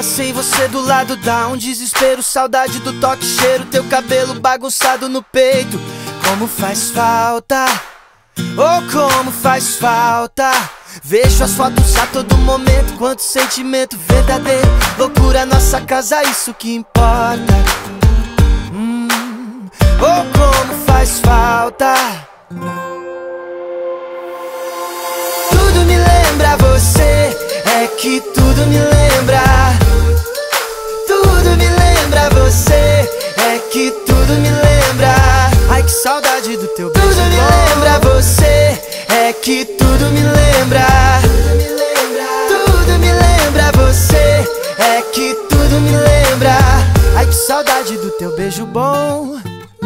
sem você do lado dá um desespero. Saudade do toque, cheiro, teu cabelo bagunçado no peito. Como faz falta, oh como faz falta. Vejo as fotos a todo momento, quanto sentimento verdadeiro. Loucura, nossa casa, isso que importa. Oh como faz falta. Tudo me lembra você, é que tudo me lembra. Tudo me lembra você, é que tudo me lembra. Ai que saudade do teu beijo. Tudo me lembra você, é que tudo me lembra. Tudo me lembra você, é que tudo me lembra. Ai que saudade do teu beijo bom.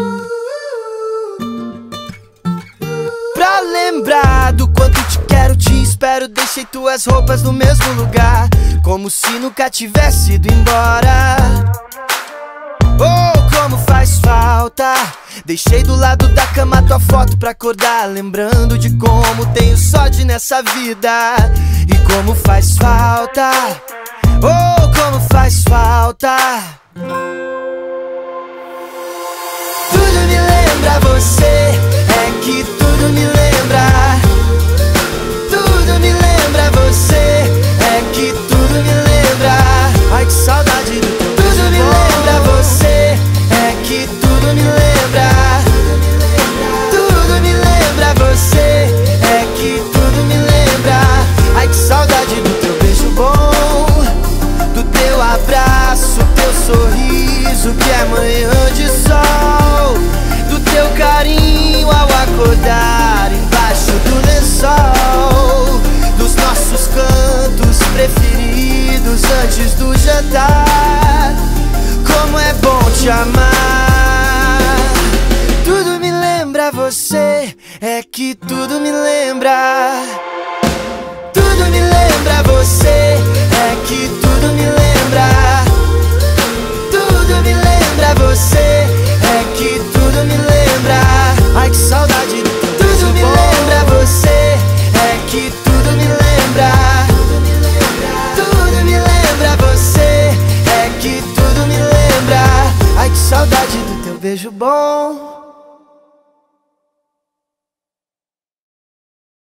Pra lembrar do quanto te quero, te espero. Deixei tuas roupas no mesmo lugar, como se nunca tivesse ido embora. Oh, como faz falta. Deixei do lado da cama tua foto pra acordar, lembrando de como tenho sorte nessa vida. E como faz falta, oh, como faz falta. Tudo me lembra você, é que tudo me lembra. Tudo me lembra você, é que tudo me lembra. Ai que saudade do teu beijo. Tudo me lembra você, é que tudo me lembra. Tudo me lembra você, é que tudo me lembra. Ai que saudade do teu beijo bom, do teu abraço, teu sorriso que é manhã de sol, do teu carinho ao acordar embaixo do lençol, dos nossos cantos preferidos antes do jantar. Como é bom te amar. Tudo me lembra você, é que tudo me lembra. Tudo me lembra você, é que tudo me lembra. Tudo me lembra você, é que tudo me lembra. Ai que saudade do teu beijo. Tudo me lembra você, é que tudo me lembra. Tudo me lembra você, é que tudo me lembra. Ai que saudade do teu beijo bom.